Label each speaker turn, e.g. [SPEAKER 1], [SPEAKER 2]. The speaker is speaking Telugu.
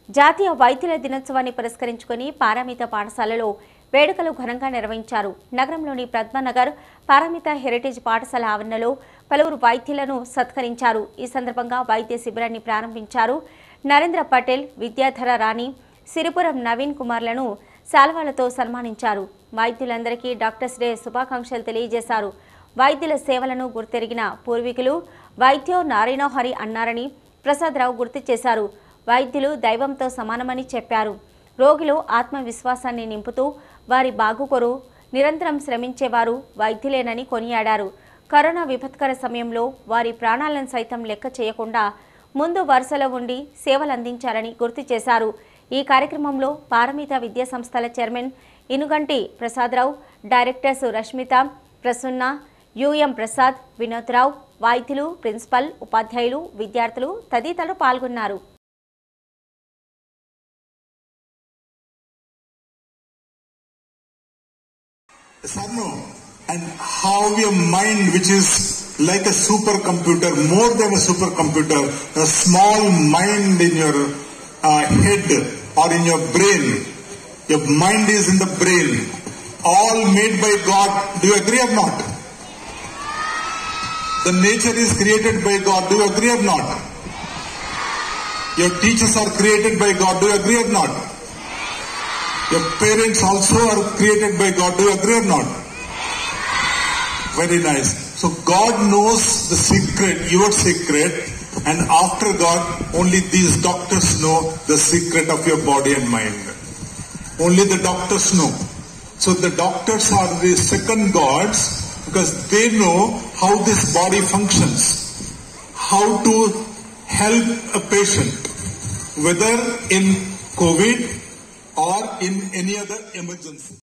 [SPEAKER 1] జాతీయ వైద్యుల దినోత్సవాన్ని పురస్కరించుకుని పారామిత పాఠశాలలో వేడుకలు ఘనంగా నిర్వహించారు. నగరంలోని పద్మనగర్ పారామిత హెరిటేజ్ పాఠశాల ఆవరణలో పలువురు వైద్యులను సత్కరించారు. ఈ సందర్భంగా వైద్య శిబిరాన్ని ప్రారంభించారు. నరేంద్ర పటేల్, విద్యాధర రాణి, సిరిపురం నవీన్ కుమార్లను శాల్వాలతో సన్మానించారు. వైద్యులందరికీ డాక్టర్స్ డే శుభాకాంక్షలు తెలియజేశారు. వైద్యుల సేవలను గుర్తెరిగిన పూర్వీకులు వైద్యో నారాయణో హరి అన్నారని ప్రసాదరావు గుర్తు చేశారు. వైద్యులు దైవంతో సమానమని చెప్పారు. రోగులు ఆత్మవిశ్వాసాన్ని నింపుతూ వారి బాగుకొరు నిరంతరం శ్రమించేవారు వైద్యులేనని కొనియాడారు. కరోనా విపత్కర సమయంలో వారి ప్రాణాలను సైతం లెక్క చేయకుండా ముందు వరుసలో ఉండి సేవలందించారని గుర్తు చేశారు. ఈ కార్యక్రమంలో పారమిత విద్యా సంస్థల chairman Inuganti Prasadarao, directors Rashmita, Prasanna, UM Prasad, Vinodrao, వైద్యులు, ప్రిన్సిపల్, ఉపాధ్యాయులు, విద్యార్థులు తదితరులు పాల్గొన్నారు.
[SPEAKER 2] And how your mind, which is like a supercomputer, more than a supercomputer, a small mind in your head or in your brain. Your mind is in the brain, all made by God. Do you agree or not? The nature is created by God. Do you agree or not? Your teachers are created by God. Do you agree or not? Your parents also are created by God. Do you agree or not? Very nice. So God knows the secret, your secret, and after God, only these doctors know the secret of your body and mind. Only the doctors know. So the doctors are the second gods because they know how this body functions, how to help a patient, whether in COVID or in any other emergency.